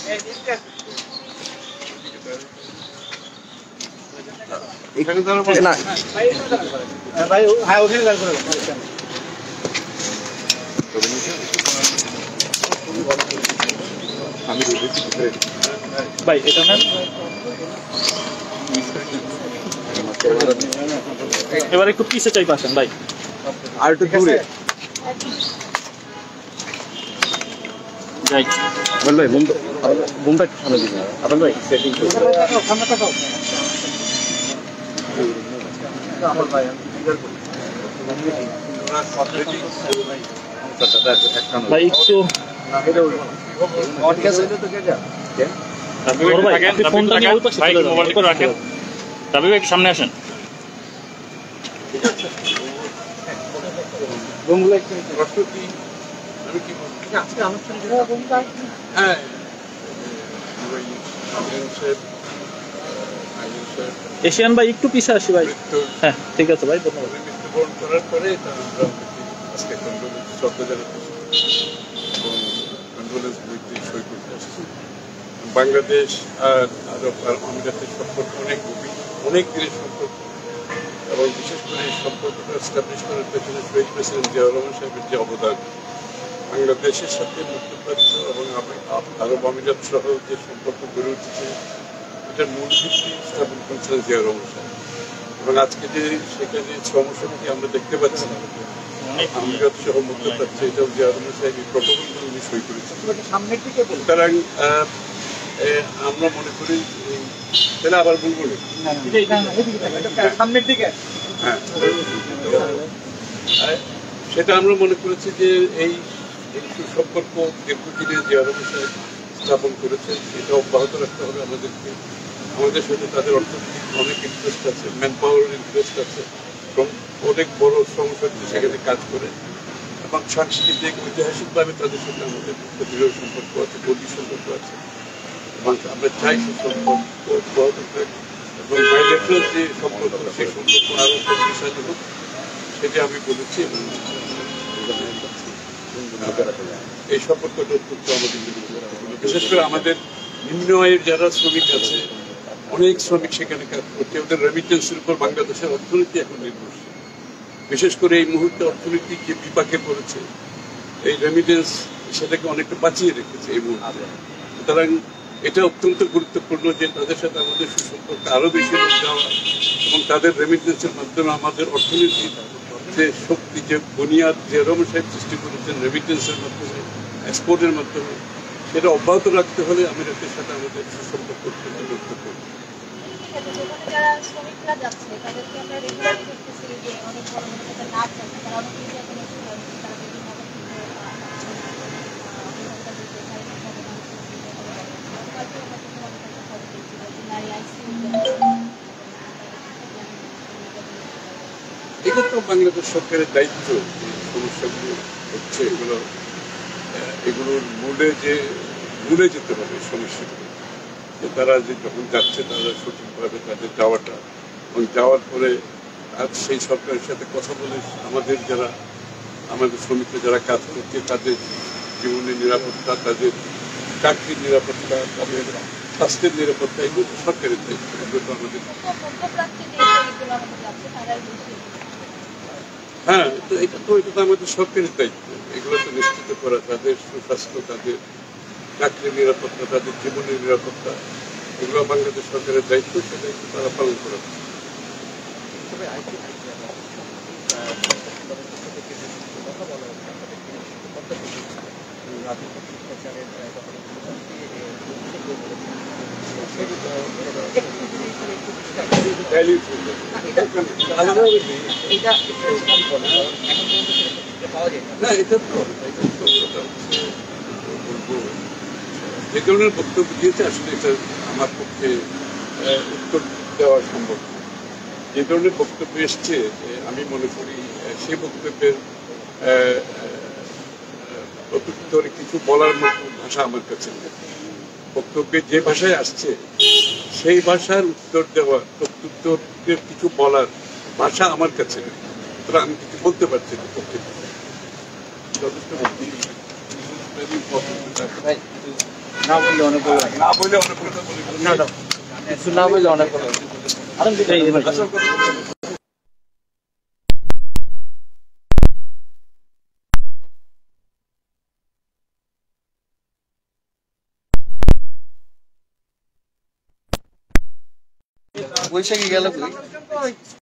এখানে না ভাই, হ্যাঁ ওখানে দাঁড় করে আমি ভাই এটা না এবার একটু পিছে চাই পাশেন ভাই, আর একটু দূরে যাই ভাই। বুমটা সামনে দিন আপনার ভাই, সেটিং ভাই একটু সামনে আসেন। এশিয়ান ভাই একটু পিছে আসি ভাই। হ্যাঁ ঠিক আছে ভাই, ধন্যবাদ। মৃত্যুবরণ করার পরে আজকে বাংলাদেশ আর আরব আমিরাতের সম্পর্ক অনেক গভীর, অনেক দিনের সম্পর্ক, এবং বিশেষ করে এই সম্পর্কটা এস্টাবলিশ করার পেছনে শহীদ প্রেসিডেন্ট জিয়াউর রহমান সাহেবের যে অবদান, বাংলাদেশের সাথে মধ্যপ্রাচ্য এবং আরব আমিরাত সহ যে সম্পর্ক গড়ে উঠেছে, এটার মূল ভিত্তি স্থাপন করেছিলেন জিয়াউর রহমান সাহেব। এবং আজকে যে সেখানে শ্রমশক্তি আমরা দেখতে পাচ্ছি আমিরাত সহ মধ্যপ্রাচ্য, এটাও জিয়াউর রহমান সাহেব এই প্রটোকলগুলো উনি সই করেছেন। সুতরাং আমরা মনে করি তাহলে আবার বলবো সামনের দিকে, হ্যাঁ সেটা আমরা মনে করেছি যে এই সুসম্পর্ক দীর্ঘদিনে জিয়াউর রহমান সাহেব স্থাপন করেছেন, এটা অব্যাহত রাখতে হবে আমাদেরকে। আমাদের সাথে তাদের অর্থনৈতিক অনেক ইন্টারেস্ট আছে, ম্যান পাওয়ারের ইন্টারেস্ট আছে, অনেক বড় শ্রমশক্তি সেখানে কাজ করে, এবং সাংস্কৃতিক ঐতিহাসিকভাবে তাদের সাথে আমাদের দৃঢ় সম্পর্ক আছে, গভীর সম্পর্ক আছে, এবং আমরা চাই সুসম্পর্ক অব্যাহত থাক, এবং বাইলেটারাল যে সম্পর্ক সেই সম্পর্ক আরও শক্তিশালী হোক, সেটা আমি বলেছি। এবং এই সম্পর্কটা অত্যন্ত আমাদের বিশেষ করে আমাদের নিম্ন আয়ের যারা শ্রমিক আছে, অনেক শ্রমিক সেখানে কাজ করছে, ওদের রেমিটেন্সের উপর বাংলাদেশের অর্থনীতি এখন নির্ভরশীল। বিশেষ করে এই মুহূর্তে অর্থনীতি যে বিপাকে পড়েছে, এই রেমিটেন্স সেটাকে অনেকটা বাঁচিয়ে রেখেছে এই মুহূর্তে। সুতরাং এটা অত্যন্ত গুরুত্বপূর্ণ যে তাদের সাথে আমাদের সুসম্পর্ক আরও বেশি লোক দেওয়া, এবং তাদের রেমিটেন্সের মাধ্যমে আমাদের অর্থনীতির যে শক্তি, যে বুনিয়াদ জিয়াউর রহমান সাহেব সৃষ্টি করেছেন রেমিটেন্সের মাধ্যমে, এক্সপোর্টের মাধ্যমে, সেটা অব্যাহত রাখতে হলে আমিরাতের সাথে আমাদের সুসম্পর্ক অত্যন্ত গুরুত্বপূর্ণ। এগুলো তো বাংলাদেশ সরকারের দায়িত্ব, যে সমস্যাগুলো হচ্ছে এগুলোর মূলে যেতে হবে সমস্যাগুলো, যে তারা যে যখন যাচ্ছে তারা সঠিকভাবে তাদের যাওয়াটা, এবং যাওয়ার পরে আজ সেই সরকারের সাথে কথা বলে আমাদের শ্রমিকরা যারা কাজ করছে তাদের জীবনের নিরাপত্তা, তাদের চাকরির নিরাপত্তা, তাদের স্বাস্থ্যের নিরাপত্তা, এগুলো তো সরকারের দায়িত্ব। এগুলো তো আমাদের, হ্যাঁ এটা তো আমাদের সরকারের দায়িত্ব, এগুলো তো নিশ্চিত করা, তাদের সুস্বাস্থ্য, তাদের চাকরির নিরাপত্তা, তাদের জীবনের নিরাপত্তা, এগুলো বাংলাদেশ সরকারের দায়িত্ব, সে দায়িত্ব তারা পালন করা। যে ধরনের বক্তব্য দিয়েছে আসলে এটা আমার পক্ষে উত্তর দেওয়া সম্ভব। যে ধরনের বক্তব্য এসছে আমি মনে করি সেই বক্তব্যের প্রত্যুত্তরে কিছু বলার মতো ভাষা আমার কাছে নেই। বক্তব্যে যে ভাষায় আসছে সেই ভাষার উত্তর দেওয়া, প্রত্যুত্তরের কিছু বলার ভাষা আমার কাছে নেই, সুতরাং আমি কিছু বলতে পারছি না পক্ষে। যথেষ্ট না বললে অনেক বড় হয়। না বলে অনেক কথা বলে না না কিছু না বললে অনেক বড় হয়। আসল কথা বৈশাখী গেল কই?